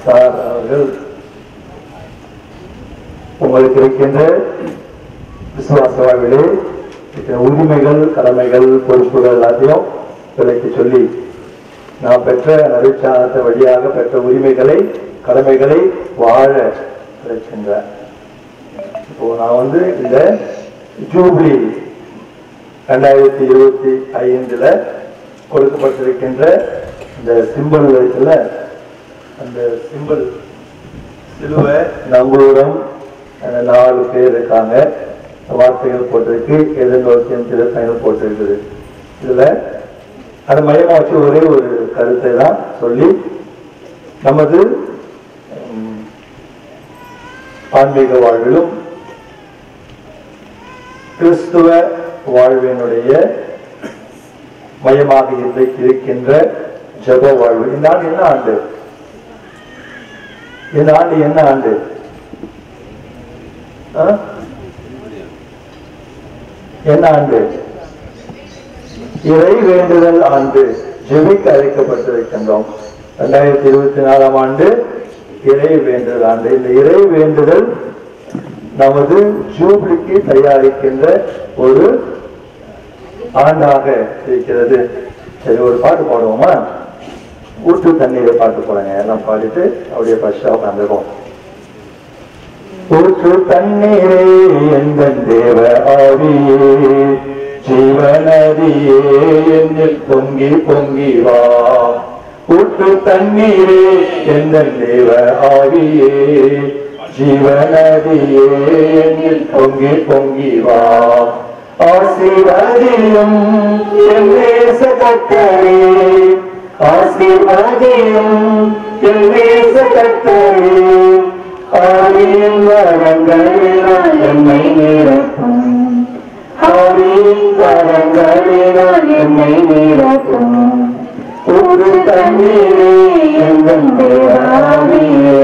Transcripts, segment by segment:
Sir அவர்கள் உங்களுக்கு இருக்கின்ற விசுவாச வாழ்விலே உரிமைகள், கடமைகள், பொறுப்புகள் எல்லாத்தையும் விலைக்கு சொல்லி நாம் பெற்ற நற்சானத்தை வழியாக பெற்ற உரிமைகளை, கடமைகளை வாழ கிடைக்கின்றார். இப்போ நான் இந்த ஜூப்ளி 2025 கொடுக்கப்பட்டிருக்கின்ற இந்த சிம்பிள் இருக்குல்ல, அந்த சிம்பிள் சிலுவை நங்கூரம் 4 பேர் இருக்காங்க, வார்த்தைகள் போட்டிருக்கு, எதிர்நோக்கியம் திருப்பயணம் போட்டிருக்குது. இதுல அதை மையமா வச்சு ஒரே ஒரு கருத்தை தான் சொல்லி நமது ஆன்மீக வாழ்விலும் கிறிஸ்துவ வாழ்வினுடைய மையமாக இன்றைக்கு இருக்கின்ற ஜெப வாழ்வு. இந்த ஆண்டு என்ன ஆண்டு? இந்த ஆண்டு என்ன ஆண்டு? என்ன ஆண்டு? இறை வேண்டுதல் ஆண்டு. ஜெபிக்க அழைக்கப்பட்டிருக்கின்றோம். 2024 ஆண்டு இறை வேண்டுதல் ஆண்டு. இந்த இறை வேண்டுதல் நமது ஜூப்ளிக்கு தயாரிக்கின்ற ஒரு ஆண்டாக இருக்கிறது. சரி, ஒரு பாட்டு பாடுவோமா? ஊற்று தண்ணீரை பாட்டு போடுங்க. எல்லாம் பாடிட்டு அப்படியே ஃபர்ஸ்டா உட்காந்துருக்கோம். ஊற்று தண்ணீரே எங்கள் தேவ ஆவியே, ஜீவநதியே என்னில் பொங்கி பொங்கி வா. ஊற்று தண்ணீரே எங்கள் தேவ ஆவியே, ஜீவநதியே என்னில் பொங்கி பொங்கி வா. ஆசீர்வதியும் என் நேச கர்த்தரே, ஆசீர்வதியும் என் நேச கர்த்தரே, ஆவியின் வரங்களினால் என்னை நிரப்பும், ஆவியின் வரங்களினால் என்னை நிரப்பும். ஒரு தண்ணீரே எங்கள் தேவாவியே,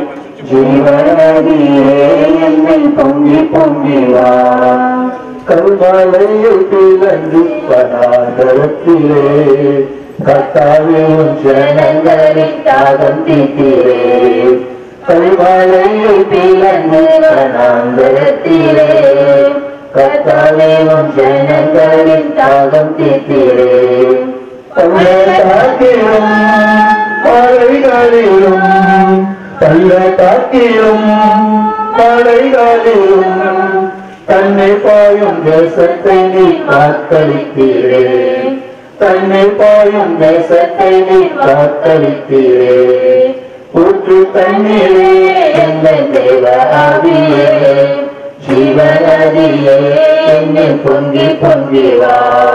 ஜீவநதியே என்னை பொங்கி பொங்கி வா. கல்மலையில் பிளந்து வனாந்தரத்திலே, கர்த்தாவே உன் ஜனங்களின் தாகம் தீர்க்கிறே. கல்மலையில் பிளந்து வனாந்தரத்திலே, கர்த்தாவே உன் ஜனங்களின் தாகம் தீர்க்கிறே. பள்ளத்தாக்கிலும் மலைகளிலும், பள்ளத்தாக்கிலும் மலைகளிலும் தன்னை பாயும் தேசத்தை நீ காத்தளித்தீரே, தன்னை பாயும் தேசத்தை நீ காத்தளித்தீரே. ஊற்று தண்ணீரே எங்கள் தேவ ஆவியே, ஜீவநதியே என்னை பொங்கி பொங்கி வா.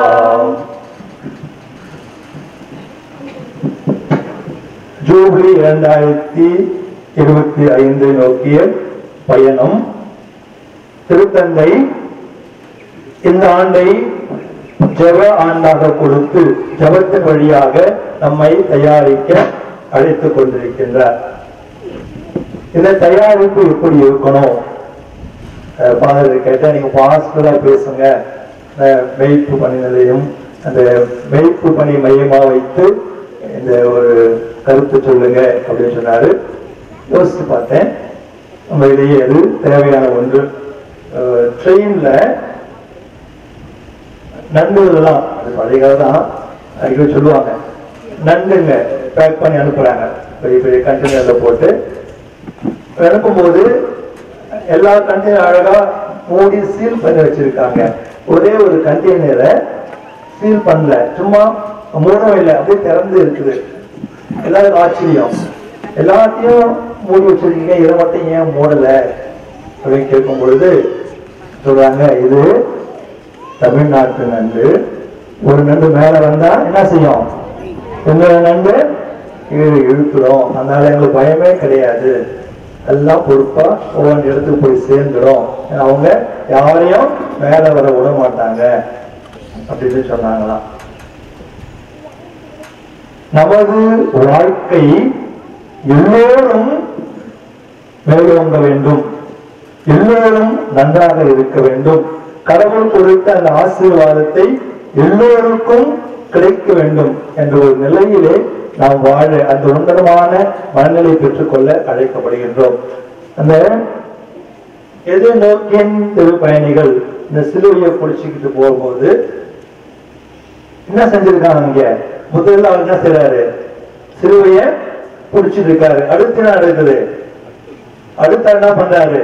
ஜூப்ளி 2025 நோக்கிய பயணம். திருத்தந்தை இந்த ஆண்டை ஜெப ஆண்டாக கொடுத்து ஜெபத்தின் வழியாக நம்மை தயாரிக்க அழைத்துக் கொண்டிருக்கின்றார். இந்த தயாரிப்பு எப்படி இருக்கணும்? பாதர் கேட்ட, நீங்க பாஸ்டரா பேசுங்க, மெய்ப்பு பணி நிலையம், அந்த மெய்ப்பு பணி மையமா வைத்து இந்த ஒரு கருத்து சொல்லுங்க அப்படின்னு சொன்னாரு. யோசிச்சு பார்த்தேன், நம்ம இடையே அது தேவையான ஒன்று. ட்ரெயின்ல நண்டுலாம், அது பழைய காலம் தான், அடிக்கடி சொல்லுவாங்க, நண்டுங்க பேக் பண்ணி அனுப்புறாங்க, பெரிய பெரிய கண்டெய்னர்ல போட்டு அனுப்பும்போது எல்லா கண்டெய்னர் அழகா மூடி சீல் பண்ணி வச்சிருக்காங்க. ஒரே ஒரு கண்டெய்னரை சீல் பண்ணல, சும்மா மூடவும் இல்லை, அப்படியே திறந்து இருக்குது. எல்லாரும் ஆச்சரியம், எல்லாத்தையும் மூடி வச்சிருக்கீங்க, இதை மட்டும் ஏன் மூடல அப்படின்னு கேட்கும் பொழுது சொல்றாங்க, இது தமிழ்நாட்டு நண்டு. ஒரு நண்டு மேல வந்தா என்ன செய்யும்? இன்னொரு நண்டு இழுத்துடும். அதனால எங்களுக்கு பயமே கிடையாது, எல்லாம் பொறுப்பா ஒவ்வொரு இடத்துக்கு போய் சேர்ந்துடும், அவங்க யாரையும் மேல வர விட மாட்டாங்க அப்படின்னு சொன்னாங்களாம். நமது வாழ்க்கை எல்லோரும் மேலோங்க வேண்டும், எல்லோரும் நன்றாக இருக்க வேண்டும், கடவுள் கொடுத்த அந்த ஆசீர்வாதத்தை எல்லோருக்கும் கிடைக்க வேண்டும் என்ற ஒரு நிலையிலே நாம் வாழ அந்த உன்னதமான மனநிலை பெற்றுக்கொள்ள அழைக்கப்படுகின்றோம். அந்த எதிர்நோக்கின் திருப்பயணிகள் இந்த சிலுவையை பிடிச்சுக்கிட்டு போகும்போது என்ன செஞ்சிருக்காங்க? இங்க முதல்ல அவர் என்ன செய்யறாரு? சிலுவைய பிடிச்சிட்டு இருக்காரு. அடுத்து என்ன நடக்குது? அடுத்த என்ன பண்றாரு?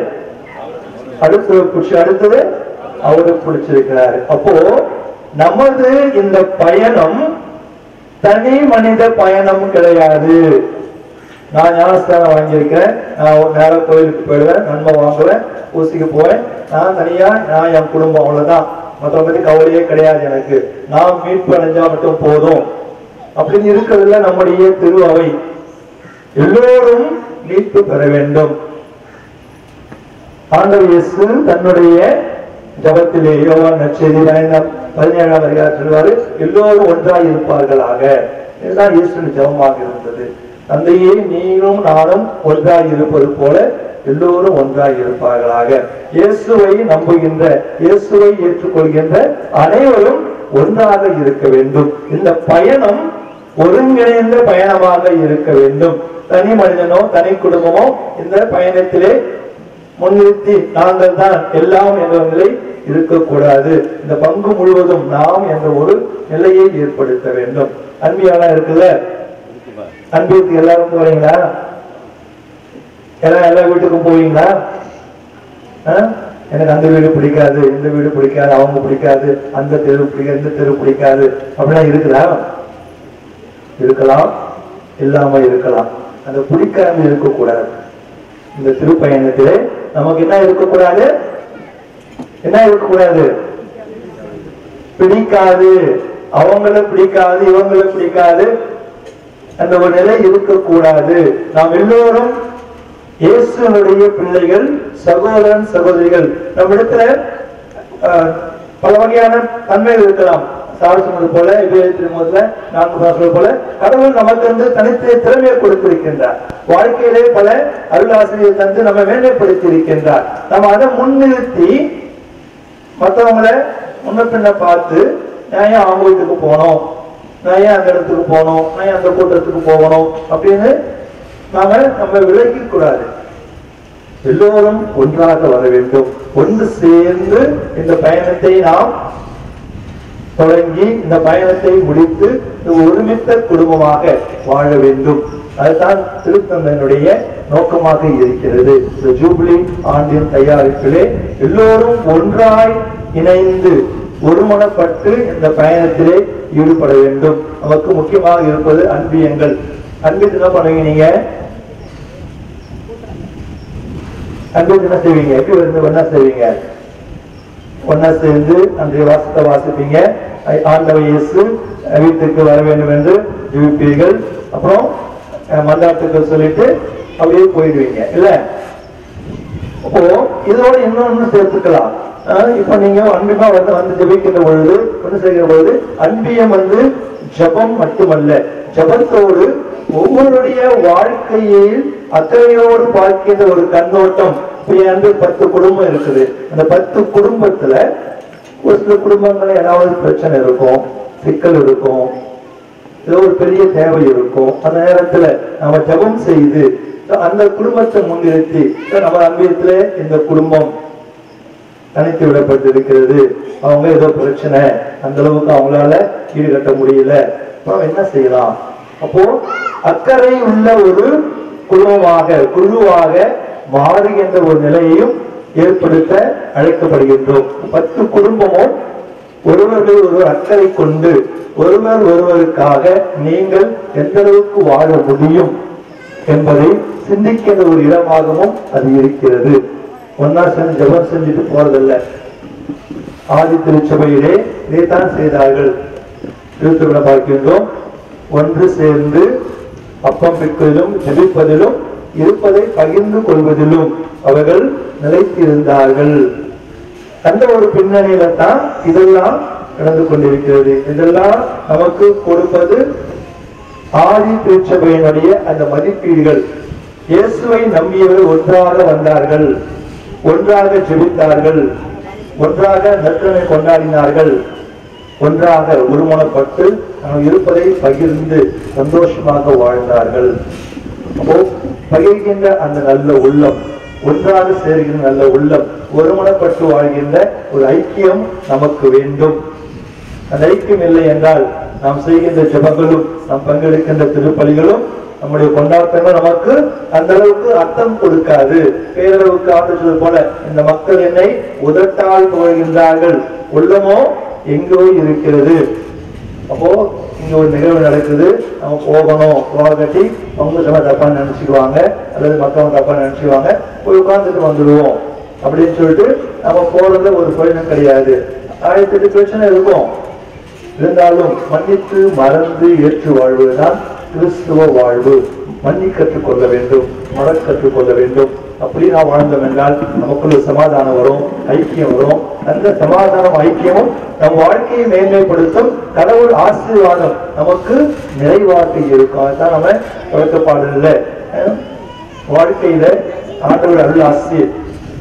அடுத்தது அவரு பிடிச்சிருக்கிறாரு. அப்போ நமது இந்த பயணம் தனி மனித பயணம் கிடையாது. நான் ஞானஸ்தானம் வாங்கியிருக்கிறேன், நான் நேரம் கோயிலுக்கு போயிடுவேன், நன்மை வாங்குவேன், ஊசிக்கு போவேன், நான் தனியா நான் என் குடும்பம் அவ்வளவுதான், மற்றவங்க பத்தி கவலையே கிடையாது எனக்கு, நான் மீட்பு அடைஞ்சா மட்டும் போதும் அப்படின்னு இருக்கிறதுல நம்முடைய திருவை எல்லோரும் மீட்பு பெற வேண்டும். ஆண்டவர் இயேசு தன்னுடைய ஜபத்திலே யோவான் நற்செய்தி 17ஆம் அதிகாரம் சொல்வாரு, எல்லோரும் ஒன்றாய் இருப்பார்களாக. இதுதான் இயேசுவின் ஜபமாக இருந்தது. தந்தையே, நீங்களும் நானும் ஒன்றாய் இருப்பது போல எல்லோரும் ஒன்றாய் இருப்பார்களாக. இயேசுவை நம்புகின்ற, இயேசுவை ஏற்றுக்கொள்கின்ற அனைவரும் ஒன்றாக இருக்க வேண்டும். இந்த பயணம் ஒருங்கிணைந்த பயணமாக இருக்க வேண்டும். தனி மனிதனோ தனி குடும்பமோ இந்த பயணத்திலே முன்னிறுத்தி நாங்கள் தான் எல்லாம் என்ற நிலை இருக்கக்கூடாது. இந்த பங்கு முழுவதும் நாம் என்ற ஒரு நிலையை ஏற்படுத்த வேண்டும். அன்பியாலாம் இருக்குல்ல, அன்பியத்துக்கு எல்லாரும் போறீங்களா? எல்லா வீட்டுக்கும் போவீங்களா? எனக்கு அந்த வீடு பிடிக்காது, இந்த வீடு பிடிக்காது, அவங்க பிடிக்காது, அந்த தெரு பிடிக்காது, இந்த தெரு பிடிக்காது அப்படின்னா இருக்குதா? இருக்கலாம், இல்லாம இருக்கலாம். அந்த பிடிக்காம இருக்கக்கூடாது. இந்த திருப்பயணத்திலே நமக்கு என்ன இருக்கக்கூடாது? என்ன இருக்கக்கூடாது? பிடிக்காது, அவங்கள பிடிக்காது, இவங்கள பிடிக்காது, அந்த ஒரு நிலை இருக்கக்கூடாது. நாம் எல்லோரும் இயேசுனுடைய பிள்ளைகள், சகோதரன் சகோதரிகள். நம்ம இடத்துல பல வகையான தன்மைகள் இருக்கலாம். சார் சொன்னது போல, சொல்வது போல கடவுள் நமக்கு வந்து தனித்த திறமையை கொடுத்திருக்கின்றார். வாழ்க்கையிலே பல அருளாசிரியர் தந்து நம்ம மேன்மைப்படுத்தி இருக்கின்றார். நம்ம அதை முன்னிறுத்தி மற்றவங்களை முன்ன பின்ன பார்த்து, நான் ஏன் அவங்க வீட்டுக்கு போனோம், நான் ஏன் அந்த இடத்துக்கு போனோம், நான் ஏன் அந்த கூட்டத்துக்கு போகணும் அப்படின்னு நம்ம விலகி கூடாது. எல்லோரும் ஒன்றாக வர வேண்டும். ஒன்று சேர்ந்து இந்த பயணத்தை நாம் தொடங்கி இந்த பயணத்தை முடித்து ஒருமித்த குடும்பமாக வாழ வேண்டும். அதுதான் திருத்தந்தையினுடைய நோக்கமாக இருக்கிறது. இந்த ஜூபிலி ஆண்டின் தயாரிப்பிலே எல்லோரும் ஒன்றாய் இணைந்து ஒருமனப்பட்டு இந்த பயணத்திலே ஈடுபட வேண்டும். நமக்கு முக்கியமாக இருப்பது அன்பியங்கள். அன்பியத்து என்ன பண்ணுவீங்க? நீங்க அன்பியத்து என்ன செய்வீங்க? எப்படி வந்து ஒன்னா செய்வீங்க? ஒன்னா சேர்ந்து அன்றைய வாசத்தை வாசிப்பீங்க. ஆண்டவர் இயேசு வீட்டுக்கு வர வேண்டும் என்று ஜெபிப்பீர்கள். அப்புறம் மன்றாட்டுக்கள் சொல்லிட்டு அப்படியே போயிடுவீங்க இல்ல? அப்போ இதோட இன்னொன்னு சேர்த்துக்கலாம். இப்ப நீங்க அன்பியமா வந்து ஜெபிக்கின்ற பொழுது, ஒன்று செய்கிற பொழுது, அன்பியம் வந்து ஜபம் மட்டுமல்ல, ஜபத்தோடு ஒவ்வொருடைய வாழ்க்கையில் அக்கறையோடு பார்க்கின்ற ஒரு கண்ணோட்டம். 10 குடும்பம் இருக்குது. அந்த 10 குடும்பத்துல ஒரு சில குடும்பங்கள்ல ஏதாவது பிரச்சனை இருக்கும், சிக்கல் இருக்கும், ஏதோ ஒரு பெரிய தேவை இருக்கும். அந்த நேரத்துல நம்ம ஜபம் செய்து அந்த குடும்பத்தை முன்னிறுத்தி, நம்ம அன்பியத்துல இந்த குடும்பம் தனித்து விடப்பட்டிருக்கிறது, அவங்க ஏதோ பிரச்சனை, அந்த அளவுக்கு அவங்களால ஈடுகட்ட முடியல, என்ன செய்யலாம்? அப்போ அக்கறை உள்ள ஒரு குடும்பமாக, குழுவாக மாறுகின்ற ஒரு நிலையையும் ஏற்படுத்த அழைக்கப்படுகின்றோம். 10 குடும்பமும் ஒருவர்கள் ஒருவர் அக்கறை கொண்டு ஒருவர் ஒருவருக்காக நீங்கள் எந்த அளவுக்கு வாழ முடியும் என்பதை சிந்திக்கின்ற ஒரு இடமாகவும் அது இருக்கிறது. ஒன்னா சேர்ந்து ஜபம் செஞ்சுட்டு போறதில்ல. ஆதி திருச்சபையிலே இதைத்தான் செய்தார்கள். திருத்துவனை பார்க்கின்றோம். ஒன்று சேர்ந்து அப்பம் பிற்கதிலும் ஜெபிப்பதிலும் இருப்பதை பகிர்ந்து கொள்வதிலும் அவர்கள் நிலைத்திருந்தார்கள். அந்த ஒரு பின்னணியில தான் இதெல்லாம் நடந்து கொண்டிருக்கிறது. இதெல்லாம் நமக்கு கொடுப்பது ஆதி திருச்சபையினுடைய அந்த மதிப்பீடுகள். இயேசுவை நம்பியவர்கள் ஒன்றாக வந்தார்கள், ஒன்றாக ஜெபித்தார்கள், ஒன்றாக நற்கருணை கொண்டாடினார்கள், ஒன்றாக ஒருமனப்பட்டு இருப்பதை பகிர்ந்து சந்தோஷமாக வாழ்ந்தார்கள். அப்போ பகிர்கின்ற அந்த நல்ல உள்ளம், ஒன்றாக சேர்கின்ற நல்ல உள்ளம், ஒருமனப்பட்டு வாழ்கின்ற ஒரு ஐக்கியம் நமக்கு வேண்டும். அந்த ஐக்கியம் இல்லை என்றால் நாம் செய்கின்ற ஜெபங்களும் நாம் பங்கெடுக்கின்ற திருப்பலிகளும் நம்முடைய கொண்டாட்டங்கள் நமக்கு அந்த அளவுக்கு அர்த்தம் கொடுக்காது. பேரளவுக்கு ஆண்டு போல இந்த மக்கள் என்னை உதட்டால் புகழ்கின்றார்கள், உள்ளமோ எங்கோ இருக்கிறது. அப்போ இங்க ஒரு நிகழ்வு நடக்குது, நம்ம போகணும், கட்டி அவங்க சொன்ன தப்பா நினைச்சுக்குவாங்க அல்லது மற்றவங்க தப்பா நினைச்சுக்குவாங்க, போய் உட்கார்ந்துட்டு வந்துடுவோம் அப்படின்னு சொல்லிட்டு நம்ம போறது ஒரு பிரயோஜனம் கிடையாது. 1008 பிரச்சனை இருக்கும். இருந்தாலும் மன்னித்து மறந்து ஏற்று வாழ்வதுதான் கிறிஸ்துவ வாழ்வு. மன்னி கற்றுக்கொள்ள வேண்டும், மறக்க கற்றுக்கொள்ள வேண்டும். அப்படி நாம் வாழ்ந்தோம் என்றால் நமக்குள்ள சமாதானம் வரும், ஐக்கியம் வரும். அந்த சமாதானம் ஐக்கியமும் நம் வாழ்க்கையை மேன்மைப்படுத்தும். கடவுள் ஆசீர்வாதம் நமக்கு நிறைவாக இருக்கும். அதுதான் நம்ம தொடக்கப்பாடல்ல வாழ்க்கையில ஆண்டவர் அருள் ஆசீர்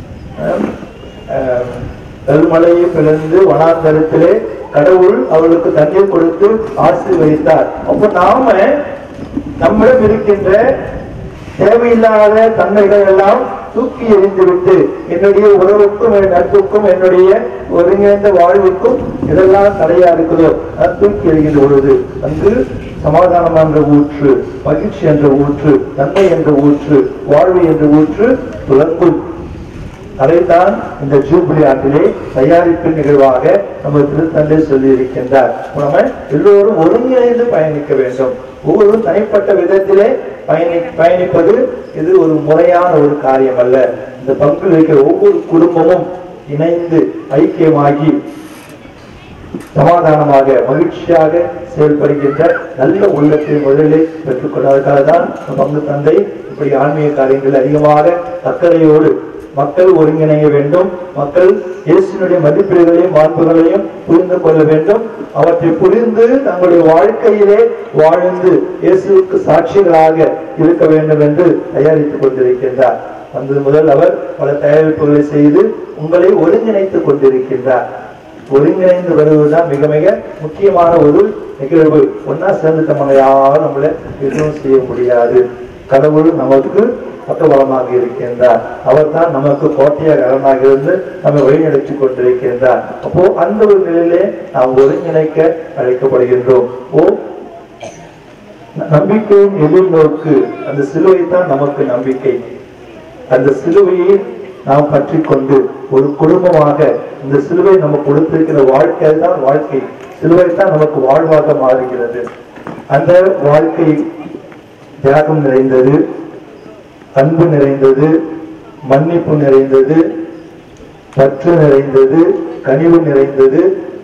கல்மலையை பிளந்து வனாந்தரத்திலே கடவுள் அவர்களுக்கு தண்ணீர் கொடுத்து ஆசீர்வதித்தார். அப்போ நாம நம்மிடம் இருக்கின்ற தேவையில்லாத தன்மைகள் எல்லாம் தூக்கி எறிந்துவிட்டு என்னுடைய உறவுக்கும் என் நட்புக்கும் என்னுடைய ஒருங்கிணைந்த வாழ்வுக்கும் இதெல்லாம் தடையா இருக்குதோ அது தூக்கி எறிகின்ற பொழுது அங்கு சமாதானம் என்ற ஊற்று, மகிழ்ச்சி என்ற ஊற்று, நன்மை என்ற ஊற்று, வாழ்வு என்ற ஊற்று துலங்கும். அதைத்தான் இந்த ஜூபிலி ஆண்டிலே தயாரிப்பு நிகழ்வாக நம்ம திருத்தந்தை சொல்லி இருக்கின்றார். நம்ம எல்லோரும் ஒருங்கிணைந்து பயணிக்க வேண்டும். ஒவ்வொரு தனிப்பட்ட விதத்திலே பயணிப்பது இது ஒரு முறையான ஒரு காரியம் அல்ல. இந்த பங்கில் இருக்கிற ஒவ்வொரு குடும்பமும் இணைந்து ஐக்கியமாகி சமாதானமாக மகிழ்ச்சியாக செயல்படுகின்ற நல்ல உள்ளத்தை முதலிலே பெற்றுக்கொண்டதற்காக தான் பங்கு தந்தை இப்படி ஆன்மீக காரியங்கள் அதிகமாக அக்கறையோடு மக்கள் ஒருங்கிணைய வேண்டும். மக்கள் இயேசுனுடைய மதிப்பீடுகளையும் மாண்புகளையும் புரிந்து கொள்ள வேண்டும். அவற்றை புரிந்து தங்களுடைய வாழ்க்கையிலே வாழ்ந்து இயேசுவுக்கு சாட்சிகளாக இருக்க வேண்டும் என்று தயாரித்துக் கொண்டிருக்கின்றார். அந்த முதல் அவர் பல தயாரிப்புகளை செய்து உங்களை ஒருங்கிணைத்துக் கொண்டிருக்கின்றார். ஒருங்கிணைந்து வருவதுதான் மிக மிக முக்கியமான ஒரு நிகழ்வு. ஒன்னா சேர்ந்து நம்ம யாரும் நம்மளை எதுவும் செய்ய முடியாது. கடவுள் நமக்கு பக்கபலமாக இருக்கின்றார். அவர் தான் நமக்கு கோட்டையாக அரணாக இருந்து நம்மை வழிநடத்தி கொண்டிருக்கின்றார். அப்போ அந்த ஒரு நிலையிலே நாம் ஒருங்கிணைக்க அழைக்கப்படுகின்றோம். நம்பிக்கையின் எதிர்நோக்கு அந்த சிலுவை தான் நமக்கு நம்பிக்கை. அந்த சிலுவையை நாம் பற்றி கொண்டு ஒரு குடும்பமாக இந்த சிலுவை நம்ம கொடுத்திருக்கிற வாழ்க்கை தான் வாழ்க்கை. சிலுவை தான் நமக்கு வாழ்வாக மாறுகிறது. அந்த வாழ்க்கை தியாகம் நிறைந்தது, அன்பு நிறைந்தது, மன்னிப்பு நிறைந்தது, பற்று நிறைந்தது, கனிவு நிறைந்தது.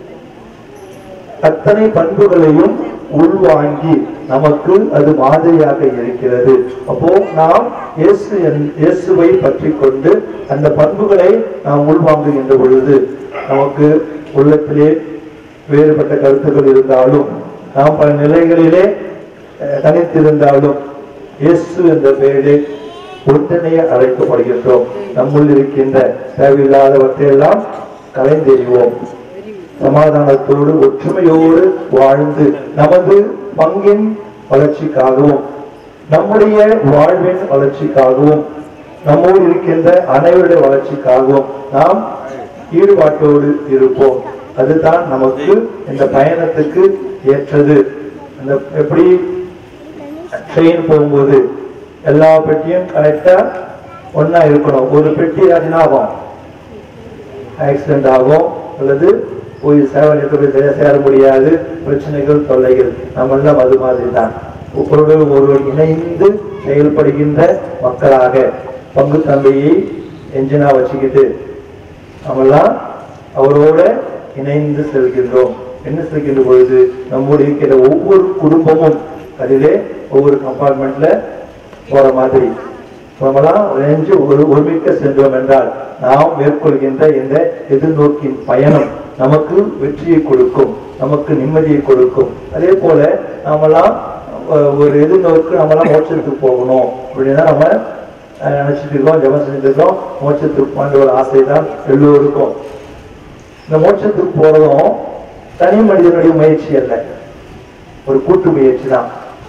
அத்தனை பண்புகளையும் உள்வாங்கி நமக்கு அது மாதிரியாக இருக்கிறது. அப்போ நாம் இயேசுவை பற்றி கொண்டு அந்த பண்புகளை நாம் உள்வாங்குகின்ற பொழுது நமக்கு உள்ளத்திலே வேறுபட்ட கருத்துக்கள் இருந்தாலும் நாம் பல நிலைகளிலே தனித்திருந்தாலும் இயேசு என்ற பெயரிலே ஒருங்கிணைய அழைக்கப்படுகின்றோம். நம்முள் இருக்கின்ற தேவையில்லாதவற்றையெல்லாம் கலைந்தெறிவோம். சமாதானத்தோடு ஒற்றுமையோடு வாழ்ந்து நமது பங்கின் வளர்ச்சிக்காகவும் நம்முடைய வாழ்வின் வளர்ச்சிக்காகவும் நம்மோடு இருக்கின்ற அனைவருடைய வளர்ச்சிக்காகவும் நாம் ஈடுபாட்டோடு இருப்போம். அதுதான் நமக்கு இந்த பயணத்துக்கு ஏற்றது. அந்த எப்படி ட்ரெயின் போகும்போது எல்லா பெட்டியும் கரெக்டா ஒன்னா இருக்கணும். ஒரு பெட்டி ஆகும், ஆக்சிடென்ட் ஆகும் அல்லது போய் சேர முடியாது, பிரச்சனைகள் தொல்லைகள். நம்ம எல்லாம் அது மாதிரி தான் ஒருவர் இணைந்து செயல்படுகின்ற மக்களாக பங்கு தந்தையை என்ஜினா வச்சுக்கிட்டு நம்மெல்லாம் அவரோட இணைந்து செல்கின்றோம். என்ன செல்கின்ற பொழுது நம்மோடு இருக்கிற ஒவ்வொரு குடும்பமும் அதிலே ஒவ்வொரு கம்பார்ட்மெண்ட்ல போற மாதிரி நம்மெல்லாம் ஒருமிக்க சென்றோம் என்றால் நாம் மேற்கொள்கின்ற இந்த எதிர்நோக்கின் பயணம் நமக்கு வெற்றியை கொடுக்கும், நமக்கு நிம்மதியை கொடுக்கும். அதே போல நாமெல்லாம் ஒரு எதிர்நோக்கு நம்மளாம் மோட்சத்துக்கு போகணும் அப்படின்னா நம்ம நினைச்சிட்டு இருக்கோம், ஜெபம் செஞ்சுட்டு இருக்கோம். மோட்சத்துக்கு போன்ற ஒரு ஆசை தான் எல்லோருக்கும். இந்த மோட்சத்துக்கு போறதும் தனி மனிதனுடைய முயற்சி அல்ல, ஒரு கூட்டு முயற்சி தான்.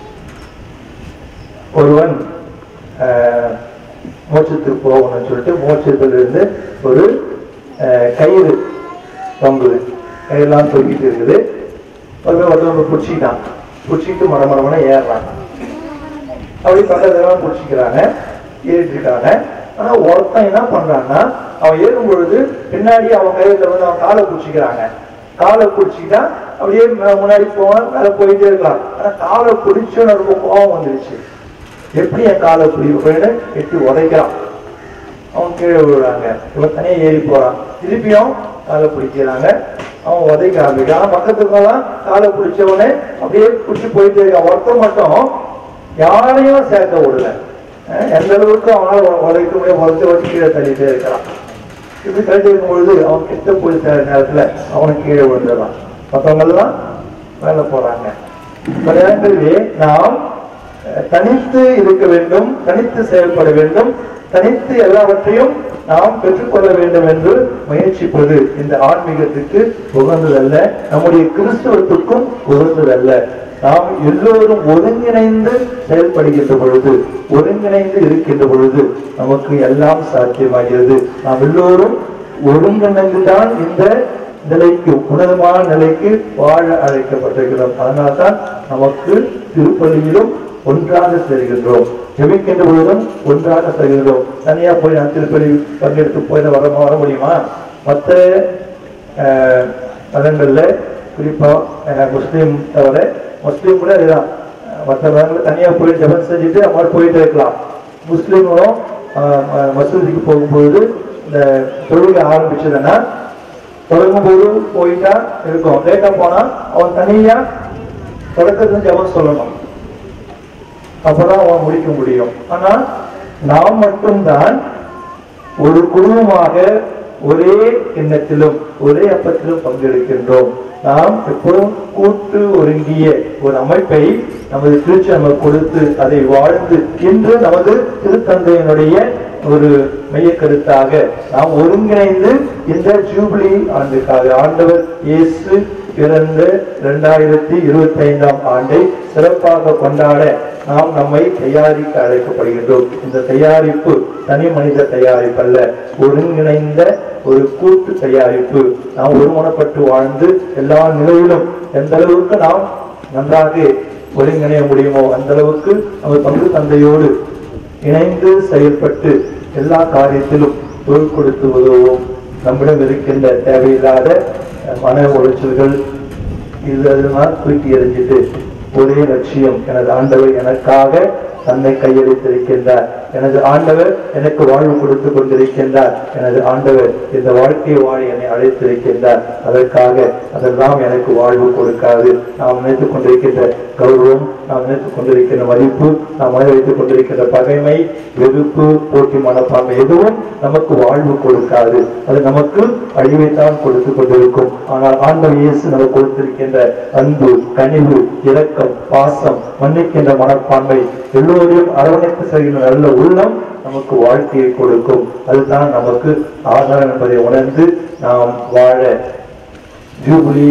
ஒருவன் மோட்சத்துக்கு போகணும்னு சொல்லிட்டு மோட்சத்திலிருந்து ஒரு கயிறு தொங்குது, கயிறுலாம் தொங்கிட்டு இருக்குது. ஒருத்தவங்க பிடிச்சிக்கிட்டான், பிடிச்சிக்கிட்டு மரமரமான ஏறுறாங்க. அப்படி பக்கத்துல பிடிச்சிக்கிறாங்க, ஏறிட்டு இருக்காங்க. ஆனா ஒருத்தன் என்ன பண்றான்னா, அவன் ஏறும் பொழுது பின்னாடி அவன் கையில வந்து அவன் காலை பிடிச்சிக்கிறாங்க. காலை பிடிச்சிக்கிட்டா அப்படியே முன்னாடி போவான், மேல போயிட்டே இருக்கலாம். ஆனா காலை பிடிச்சோன்னு ரொம்ப கோபம் வந்துருச்சு. எப்படி என் காலை பிடின்னு எட்டி உதைக்கிறான். அவன் கீழே விழுறாங்க. இவன் தனியா ஏறி போறான், திருப்பியும் காலை பிடிக்கிறாங்க. அவன் உதைக்க ஆரம்பிக்கிறான். பக்கத்துக்கெல்லாம் காலை பிடிச்சவனே அப்படியே பிடிச்சி போயிட்டே இருக்கான். ஒருத்தன் மட்டும் யாரையும் சேர்க்க விடல. எந்த அளவுக்கு அவனால உதைக்க முடியும், உதச்சு வச்சு கீழே தள்ளிட்டே இருக்கிறான். இப்படி தள்ளிட்டு இருக்கும் பொழுது அவன் கிட்ட போய் சேர நேரத்துல அவனுக்கு கீழே விழுந்துடலாம். மற்றவங்க எல்லாம் மேல போறாங்க. பல நேரங்களிலே நாம் தனித்து இருக்க வேண்டும், தனித்து செயல்பட வேண்டும், தனித்து எல்லாவற்றையும் நாம் பெற்றுக்கொள்ள வேண்டும் என்று முயற்சிப்பது இந்த ஆன்மீகத்துக்கு உகந்ததல்ல, நம்முடைய கிறிஸ்தவத்துக்கும் உகந்ததல்ல. நாம் எல்லோரும் ஒருங்கிணைந்து செயல்படுகின்ற பொழுது, ஒருங்கிணைந்து இருக்கின்ற பொழுது நமக்கு எல்லாம் சாத்தியமாகிறது. நாம் எல்லோரும் ஒருங்கிணைந்துதான் இந்த நிலைக்கு, உன்னதமான நிலைக்கு வாழ அழைக்கப்பட்டிருக்கிறோம். அதனால்தான் நமக்கு திருப்பலியிலும் ஒன்றாக செல்கின்றோம், ஜெபிக்கின்ற பொழுதும் ஒன்றாக செல்கின்றோம். தனியா போய் நான் திருப்பலி பங்கெடுத்து போய் வர முடியுமா? மற்ற மதங்கள்ல குறிப்பா முஸ்லீம் தவிர, முஸ்லீம் கூட அதுதான், மற்ற மதங்கள் தனியா போய் ஜெபம் செஞ்சுட்டு அவங்க போயிட்டு இருக்கலாம். முஸ்லீம்களும் மசூதிக்கு போகும்போது இந்த தொழுகை ஆரம்பிச்சதுன்னா தொடங்கும் போது போயிட்டா இருக்கும். லேட்டா போனா அவன் தனியா தொடக்கத்துல ஜெபம் சொல்லணும், அப்பதான் அவன் முடிக்க முடியும். ஆனா நாம் மட்டும்தான் ஒரு குடும்பமாக ஒரே எண்ணத்திலும் ஒரே அப்பத்திலும் பங்கெடுக்கின்றோம். நாம் எப்போதும் கூட்டு ஒருங்கிய ஒரு அமைப்பை நமது திருச்சி நம்ம கொடுத்து அதை வாழ்ந்து இன்று நமது திருத்தந்தையினுடைய ஒரு மைய கருத்தாக நாம் ஒருங்கிணைந்து இந்த ஜூபிலி ஆண்டுக்காக ஆண்டவர் இயேசு பிறந்த 2025 ஆண்டை சிறப்பாக கொண்டாட நாம் நம்மை தயாரிக்க அழைக்கப்படுகின்றோம். இந்த தயாரிப்பு தனி மனித தயாரிப்பு அல்ல, ஒருங்கிணைந்த ஒரு கூட்டு தயாரிப்பு. நாம் ஒருமனப்பட்டு வாழ்ந்து எல்லா நிலையிலும் எந்த அளவுக்கு நாம் நன்றாக ஒருங்கிணைய முடியுமோ அந்த அளவுக்கு நம்ம பங்கு தந்தையோடு இணைந்து செயல்பட்டு எல்லா காரியத்திலும் பொருள் கொடுத்து உதவுவோம். நம்மிடம் இருக்கின்ற தேவையில்லாத மன உளைச்சல்கள் இதெல்லாம் தூக்கி எறிஞ்சிட்டு ஒரே லட்சியம், எனது ஆண்டவர் எனக்காக தன்னை கையெழுத்திருக்கின்றார், எனது ஆண்டவர் எனக்கு வாழ்வு கொடுத்து கொண்டிருக்கின்றார், எனது ஆண்டவர் இந்த வாழ்க்கையை வாழ என்னை அழைத்திருக்கின்றார், அதற்காக அதெல்லாம் எனக்கு வாழ்வு கொடுக்காது. நாம் நினைத்துக் கொண்டிருக்கின்ற கௌரவம், நாம் நினைத்துக் கொண்டிருக்கின்ற மதிப்பு, நாம் மன வைத்துக் கொண்டிருக்கின்ற பகைமை, வெறுப்பு, போட்டி மனப்பான்மை எதுவும் நமக்கு வாழ்வு கொடுக்காது. அது நமக்கு அழிவைத்தான் கொடுத்து கொண்டிருக்கும். ஆனால் ஆண்டவர் இயேசு நமக்கு கொடுத்திருக்கின்ற அன்பு, கனிவு, இரக்கம், பாசம், மன்னிக்கின்ற மனப்பான்மை, எல்லோரையும் அரவணைத்து செல்கின்ற நல்ல உள்ளம் நமக்கு வாழ்க்கையை கொடுக்கும். அதுதான் நமக்கு ஆதாரம் என்பதை உணர்ந்து நாம் வாழ ஜூபிலி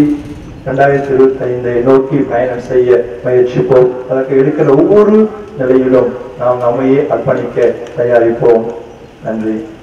2025 நோக்கி பயணம் செய்ய முயற்சிப்போம். அதற்கு எடுக்கிற ஒவ்வொரு நிலையிலும் நாம் நம்மையே அர்ப்பணிக்க தயாரிப்போம். நன்றி.